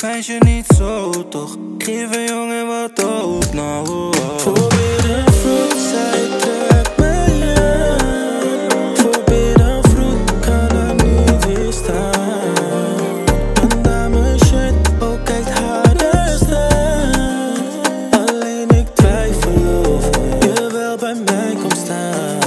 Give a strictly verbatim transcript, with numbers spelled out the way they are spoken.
wijs je niet zo toch. Geef een jongen wat op nou. Oh, oh. Probeer een vroeg, zij trekt mij aan. Probeer een vroeg, kan er niet weerstaan. Een dame shit, ook kijkt harder staan. Alleen ik twijfel of je wel bij mij komt staan.